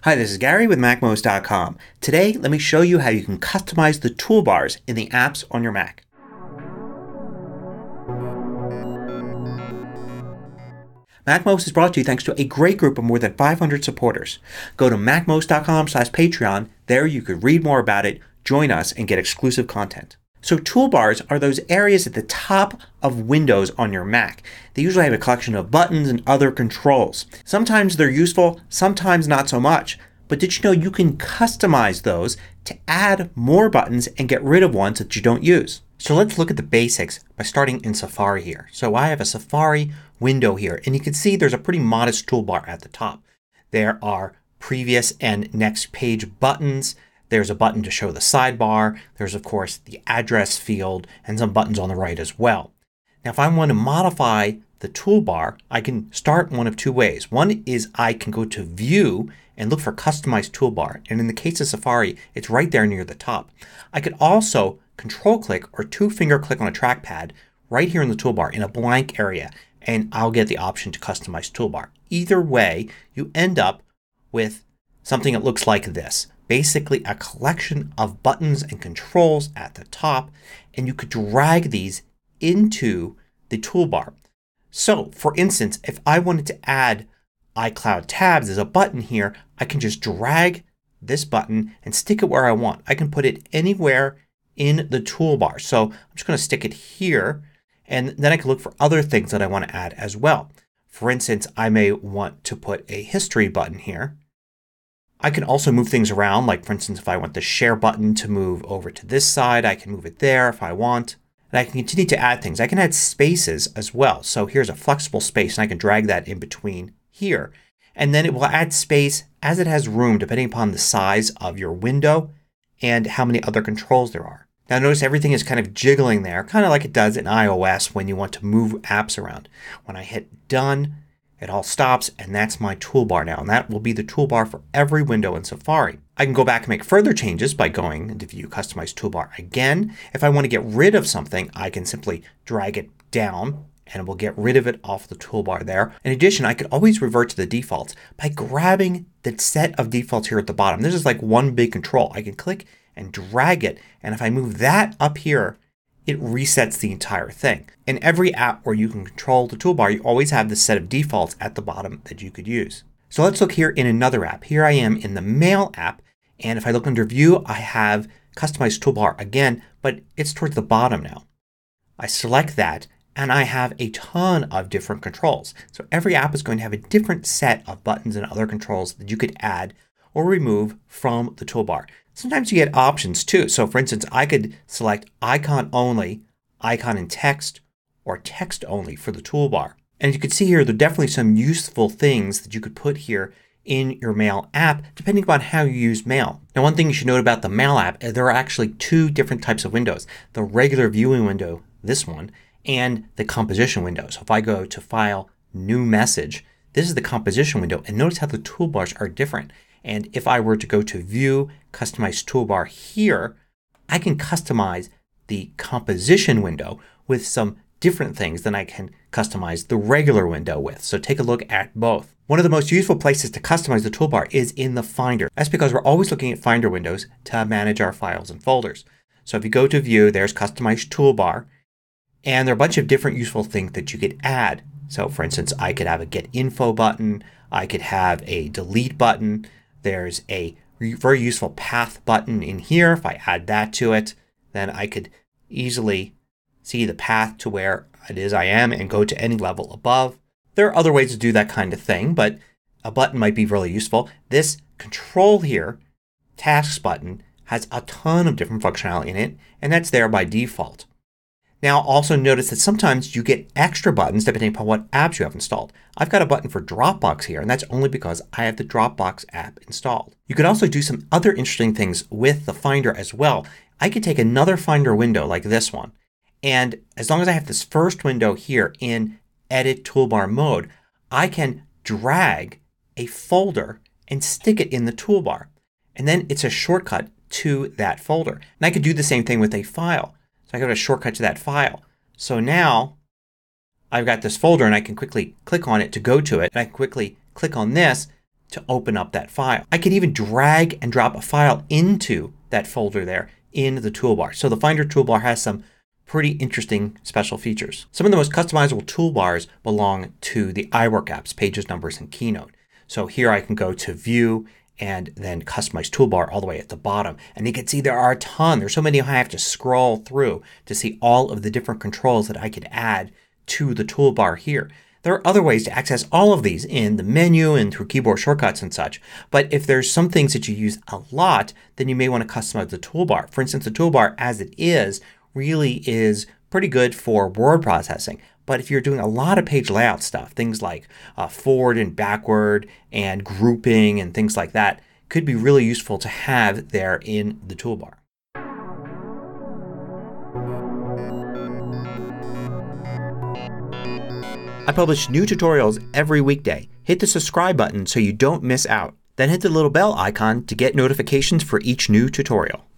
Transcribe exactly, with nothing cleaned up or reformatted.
Hi, this is Gary with Mac Most dot com. Today, let me show you how you can customize the toolbars in the apps on your Mac. MacMost is brought to you thanks to a great group of more than five hundred supporters. Go to Mac Most dot com slash Patreon. There you could read more about it, join us, and get exclusive content. So toolbars are those areas at the top of windows on your Mac. They usually have a collection of buttons and other controls. Sometimes they're useful, sometimes not so much. But did you know you can customize those to add more buttons and get rid of ones that you don't use? So let's look at the basics by starting in Safari here. So I have a Safari window here and you can see there's a pretty modest toolbar at the top. There are previous and next page buttons. There's a button to show the sidebar. There's of course the address field and some buttons on the right as well. Now if I want to modify the toolbar I can start one of two ways. One is I can go to View and look for Customize Toolbar, and in the case of Safari it's right there near the top. I could also control click or two finger click on a trackpad right here in the toolbar in a blank area and I'll get the option to Customize Toolbar. Either way you end up with something that looks like this. Basically a collection of buttons and controls at the top, and you could drag these into the toolbar. So for instance if I wanted to add iCloud tabs as a button here I can just drag this button and stick it where I want. I can put it anywhere in the toolbar. So I'm just going to stick it here and then I can look for other things that I want to add as well. For instance I may want to put a history button here. I can also move things around, like for instance if I want the share button to move over to this side I can move it there if I want. And I can continue to add things. I can add spaces as well. So here's a flexible space and I can drag that in between here. And then it will add space as it has room depending upon the size of your window and how many other controls there are. Now notice everything is kind of jiggling there, kind of like it does in iOS when you want to move apps around. When I hit Done it all stops and that's my toolbar now, and that will be the toolbar for every window in Safari. I can go back and make further changes by going into View, Customize Toolbar again. If I want to get rid of something I can simply drag it down and it will get rid of it off the toolbar there. In addition I could always revert to the defaults by grabbing the set of defaults here at the bottom. This is like one big control. I can click and drag it, and if I move that up here it resets the entire thing. In every app where you can control the toolbar you always have this set of defaults at the bottom that you could use. So let's look here in another app. Here I am in the Mail app and if I look under View I have Customize Toolbar again, but it's towards the bottom now. I select that and I have a ton of different controls. So every app is going to have a different set of buttons and other controls that you could add or remove from the toolbar. Sometimes you get options too. So for instance I could select icon only, icon and text, or text only for the toolbar. And you can see here there are definitely some useful things that you could put here in your Mail app depending upon how you use Mail. Now one thing you should note about the Mail app is there are actually two different types of windows. The regular viewing window, this one, and the composition window. So if I go to File, New Message, this is the composition window, and notice how the toolbars are different. And if I were to go to View, Customize Toolbar here, I can customize the composition window with some different things than I can customize the regular window with. So take a look at both. One of the most useful places to customize the toolbar is in the Finder. That's because we're always looking at Finder windows to manage our files and folders. So if you go to View, there's Customize Toolbar, and there are a bunch of different useful things that you could add. So for instance I could have a Get Info button. I could have a Delete button. There's a very useful Path button in here. If I add that to it then I could easily see the path to where it is I am and go to any level above. There are other ways to do that kind of thing, but a button might be really useful. This control here, Tasks button, has a ton of different functionality in it, and that's there by default. Now also notice that sometimes you get extra buttons depending upon what apps you have installed. I've got a button for Dropbox here and that's only because I have the Dropbox app installed. You could also do some other interesting things with the Finder as well. I could take another Finder window like this one, and as long as I have this first window here in Edit Toolbar mode I can drag a folder and stick it in the toolbar. And then it's a shortcut to that folder. And I could do the same thing with a file. So I go to a shortcut to that file. So now I've got this folder and I can quickly click on it to go to it. And I can quickly click on this to open up that file. I can even drag and drop a file into that folder there in the toolbar. So the Finder toolbar has some pretty interesting special features. Some of the most customizable toolbars belong to the iWork apps, Pages, Numbers, and Keynote. So here I can go to View and then Customize Toolbar all the way at the bottom. And you can see there are a ton. There's so many I have to scroll through to see all of the different controls that I could add to the toolbar here. There are other ways to access all of these in the menu and through keyboard shortcuts and such. But if there's some things that you use a lot, then you may want to customize the toolbar. For instance, the toolbar as it is really is pretty good for word processing. But if you're doing a lot of page layout stuff, things like uh, forward and backward and grouping and things like that, could be really useful to have there in the toolbar. I publish new tutorials every weekday. Hit the subscribe button so you don't miss out. Then hit the little bell icon to get notifications for each new tutorial.